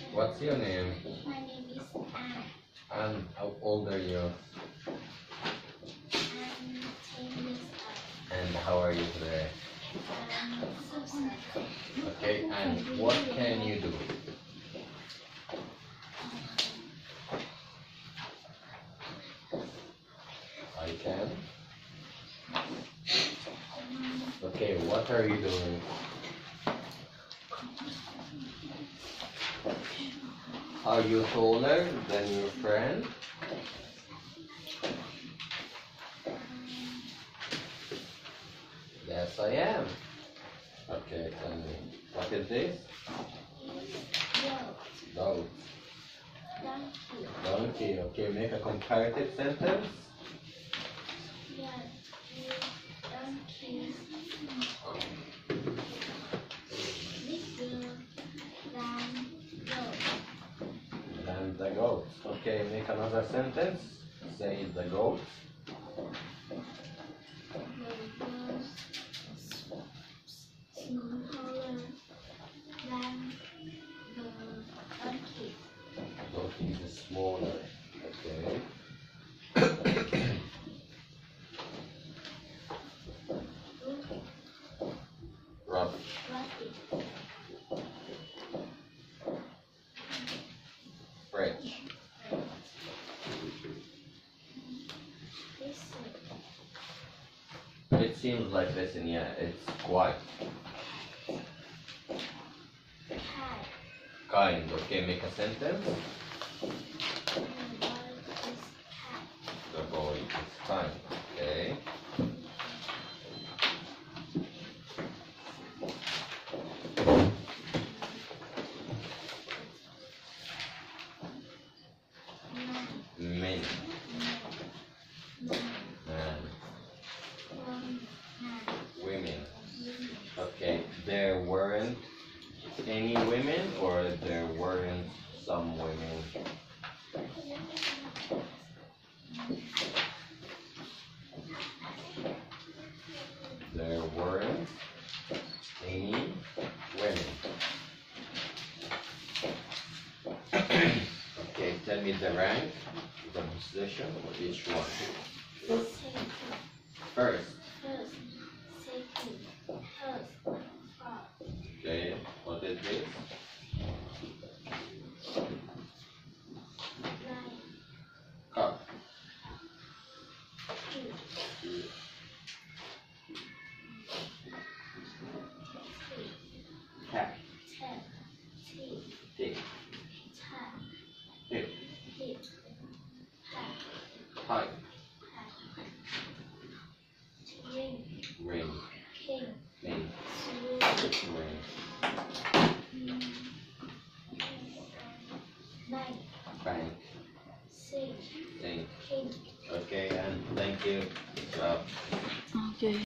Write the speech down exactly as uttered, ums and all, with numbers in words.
What's your name? My name is Anne. And how old are you? I'm ten years old. And how are you today? I'm so sad. Okay, and what can you do? I can. Okay, what are you doing? Are you taller than your friend? Yes, I am. Okay, tell me. What is this? Goat. Goat. Donkey. Donkey. Okay, make a comparative sentence. Yeah. Donkey. Bigger than goat. And the goat. Okay, make another sentence. Say the goat. The goat smaller than the donkey. Donkey is smaller. Okay. Rabbit. Rabbit. French. Listen. It seems like listen, yeah, it's quiet. Cat. Kind. Okay, make a sentence. The boy is cat. The boy is kind. Okay. Man. Men. Man. Man. One man. Women. Women. Okay. There weren't any women, or there weren't some women. There weren't any women. Okay, tell me the rank, the position of each one. Second. First, First. Second. Third. Fourth. okay, what is this? Nine. Cup. Two. Three. Cat. Ten. T. Tick. Tie. Hip. Hip. Hat. Pipe. Hat. Ring. Ring. King. Ring. Swing. Ring. Bank. Bank. Sing. Sink. King. Okay, and thank you. Good job. Okay.